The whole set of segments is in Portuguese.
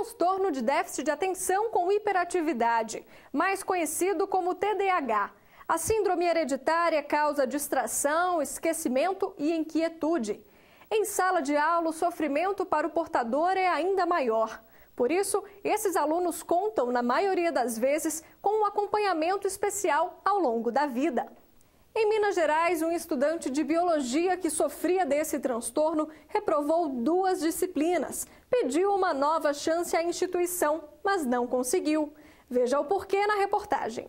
transtorno de déficit de atenção com hiperatividade, mais conhecido como TDAH. A síndrome hereditária causa distração, esquecimento e inquietude. Em sala de aula, o sofrimento para o portador é ainda maior. Por isso, esses alunos contam, na maioria das vezes, com um acompanhamento especial ao longo da vida. Em Minas Gerais, um estudante de biologia que sofria desse transtorno reprovou 2 disciplinas. Pediu uma nova chance à instituição, mas não conseguiu. Veja o porquê na reportagem.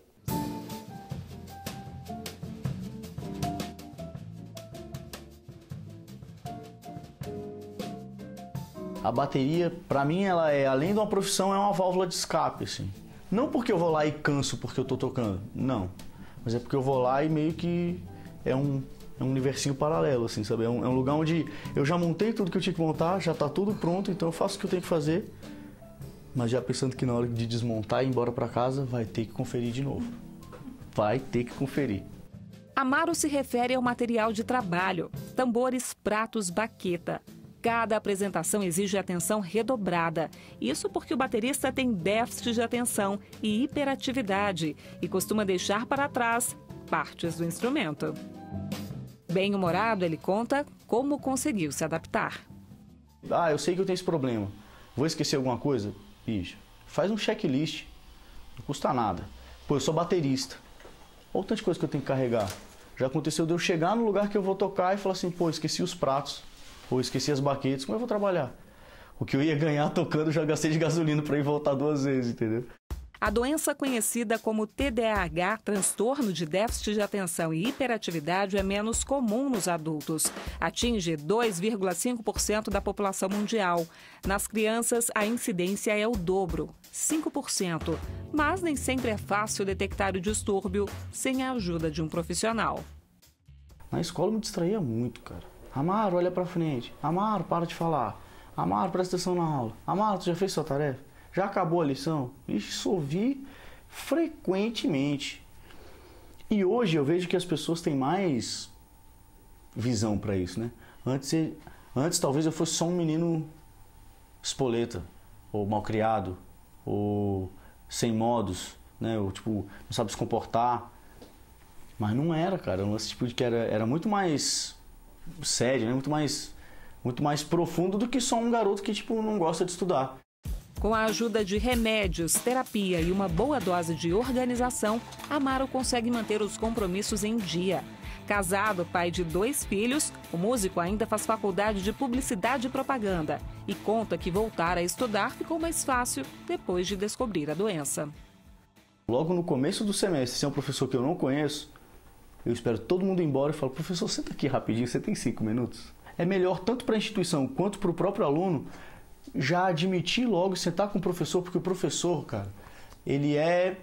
A bateria, para mim, ela é, além de uma profissão, é uma válvula de escape, assim. Não porque eu vou lá e canso porque eu tô tocando, não. Mas é porque eu vou lá e meio que é um universinho paralelo, assim, sabe? É um lugar onde eu já montei tudo que eu tinha que montar, já tá tudo pronto, então eu faço o que eu tenho que fazer. Mas já pensando que na hora de desmontar e ir embora para casa, vai ter que conferir de novo. Vai ter que conferir. Amaro se refere ao material de trabalho, tambores, pratos, baqueta. Cada apresentação exige atenção redobrada. Isso porque o baterista tem déficit de atenção e hiperatividade e costuma deixar para trás partes do instrumento. Bem-humorado, ele conta como conseguiu se adaptar. Eu sei que eu tenho esse problema. Vou esquecer alguma coisa? Bicho, faz um checklist. Não custa nada. Pô, eu sou baterista. Olha o tanto de coisa que eu tenho que carregar. Já aconteceu de eu chegar no lugar que eu vou tocar e falar assim, pô, esqueci os pratos. Ou esqueci as baquetas, como eu vou trabalhar? O que eu ia ganhar tocando, eu já gastei de gasolina para ir voltar 2 vezes, entendeu? A doença conhecida como TDAH, transtorno de déficit de atenção e hiperatividade, é menos comum nos adultos. Atinge 2,5% da população mundial. Nas crianças, a incidência é o dobro, 5%. Mas nem sempre é fácil detectar o distúrbio sem a ajuda de um profissional. Na escola eu me distraía muito, cara. Amaro, olha pra frente. Amaro, para de falar. Amaro, presta atenção na aula. Amaro, tu já fez sua tarefa? Já acabou a lição? Isso ouvi frequentemente. E hoje eu vejo que as pessoas têm mais visão para isso, né? Antes talvez eu fosse só um menino espoleta, ou malcriado, ou sem modos, né? Ou tipo, não sabe se comportar. Mas não era, cara. Um lance tipo de que era muito mais sério, né? Muito mais profundo do que só um garoto que tipo não gosta de estudar. Com a ajuda de remédios, terapia e uma boa dose de organização, Amaro consegue manter os compromissos em dia. Casado, pai de 2 filhos, o músico ainda faz faculdade de publicidade e propaganda e conta que voltar a estudar ficou mais fácil depois de descobrir a doença. Logo no começo do semestre, se é um professor que eu não conheço, eu espero todo mundo ir embora e falo, professor, senta aqui rapidinho, você tem 5 minutos? É melhor tanto para a instituição quanto para o próprio aluno já admitir logo, sentar com o professor, porque o professor, cara, ele é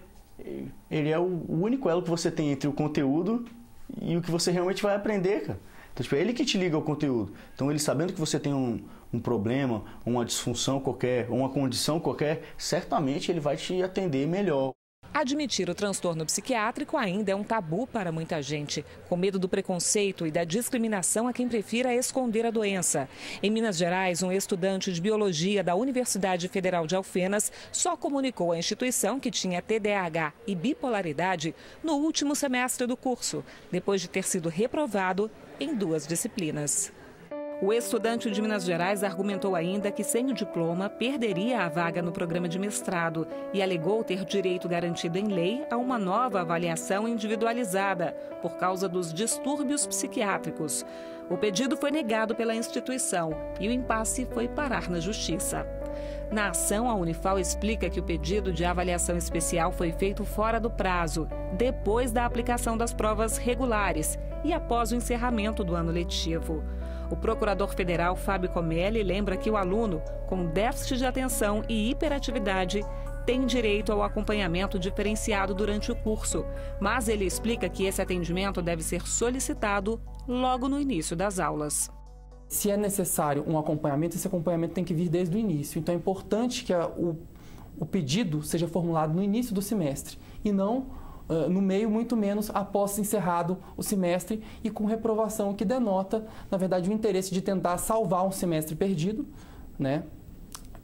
o único elo que você tem entre o conteúdo e o que você realmente vai aprender, cara. Então, tipo, é ele que te liga ao conteúdo. Então, ele sabendo que você tem um problema, uma disfunção qualquer, uma condição qualquer, certamente ele vai te atender melhor. Admitir o transtorno psiquiátrico ainda é um tabu para muita gente, com medo do preconceito e da discriminação a quem prefira esconder a doença. Em Minas Gerais, um estudante de biologia da Universidade Federal de Alfenas só comunicou à instituição que tinha TDAH e bipolaridade no último semestre do curso, depois de ter sido reprovado em 2 disciplinas. O estudante de Minas Gerais argumentou ainda que, sem o diploma, perderia a vaga no programa de mestrado e alegou ter direito garantido em lei a uma nova avaliação individualizada por causa dos distúrbios psiquiátricos. O pedido foi negado pela instituição e o impasse foi parar na justiça. Na ação, a Unifal explica que o pedido de avaliação especial foi feito fora do prazo, depois da aplicação das provas regulares e após o encerramento do ano letivo. O procurador federal Fábio Comelli lembra que o aluno com déficit de atenção e hiperatividade tem direito ao acompanhamento diferenciado durante o curso, mas ele explica que esse atendimento deve ser solicitado logo no início das aulas. Se é necessário um acompanhamento, esse acompanhamento tem que vir desde o início. Então é importante que o pedido seja formulado no início do semestre e não no meio, muito menos após encerrado o semestre e com reprovação, que denota, na verdade, o interesse de tentar salvar um semestre perdido, né?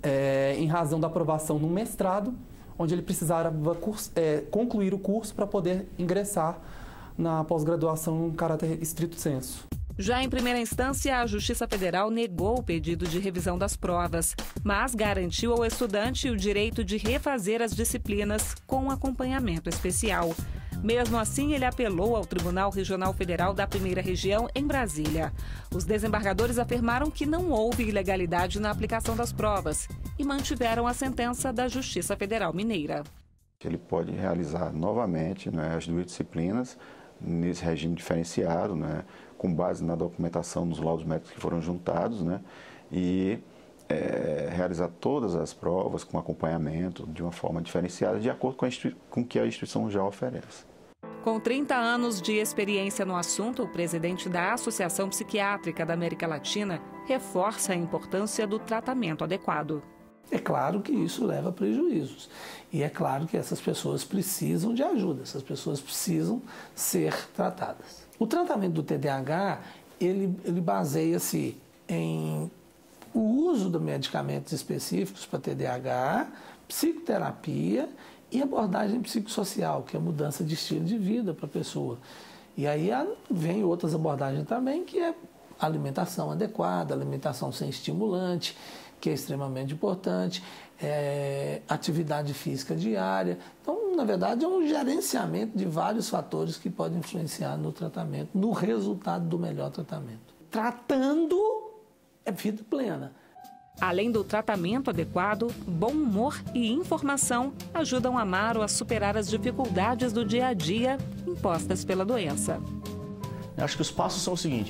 em razão da aprovação no mestrado, onde ele precisava concluir o curso para poder ingressar na pós-graduação em caráter estrito sensu. Já em primeira instância, a Justiça Federal negou o pedido de revisão das provas, mas garantiu ao estudante o direito de refazer as disciplinas com acompanhamento especial. Mesmo assim, ele apelou ao Tribunal Regional Federal da Primeira Região, em Brasília. Os desembargadores afirmaram que não houve ilegalidade na aplicação das provas e mantiveram a sentença da Justiça Federal Mineira. Ele pode realizar novamente, né, as duas disciplinas nesse regime diferenciado, né, com base na documentação dos laudos médicos que foram juntados, né, e realizar todas as provas com acompanhamento de uma forma diferenciada, de acordo com o que a instituição já oferece. Com 30 anos de experiência no assunto, o presidente da Associação Psiquiátrica da América Latina reforça a importância do tratamento adequado. É claro que isso leva a prejuízos e é claro que essas pessoas precisam de ajuda, essas pessoas precisam ser tratadas. O tratamento do TDAH, ele baseia-se em o uso de medicamentos específicos para TDAH, psicoterapia e abordagem psicossocial, que é a mudança de estilo de vida para a pessoa. E aí vem outras abordagens também, que é alimentação adequada, alimentação sem estimulante, que é extremamente importante, atividade física diária. Então, na verdade, é um gerenciamento de vários fatores que podem influenciar no tratamento, no resultado do melhor tratamento. Tratando é vida plena. Além do tratamento adequado, bom humor e informação ajudam Amaro a superar as dificuldades do dia a dia impostas pela doença. Eu acho que os passos são o seguinte: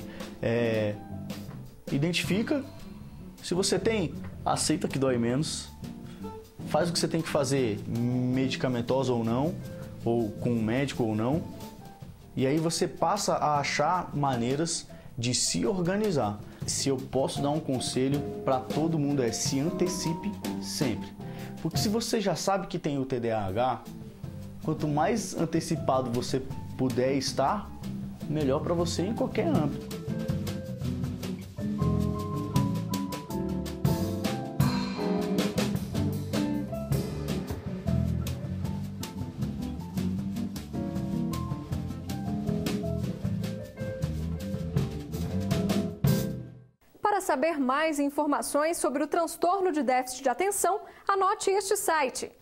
identifica, se você tem, aceita que dói menos, faz o que você tem que fazer, medicamentosa ou não, ou com um médico ou não, e aí você passa a achar maneiras de se organizar. Se eu posso dar um conselho para todo mundo se antecipe sempre. Porque se você já sabe que tem o TDAH, quanto mais antecipado você puder estar, melhor para você em qualquer âmbito. Para saber mais informações sobre o transtorno de déficit de atenção, anote este site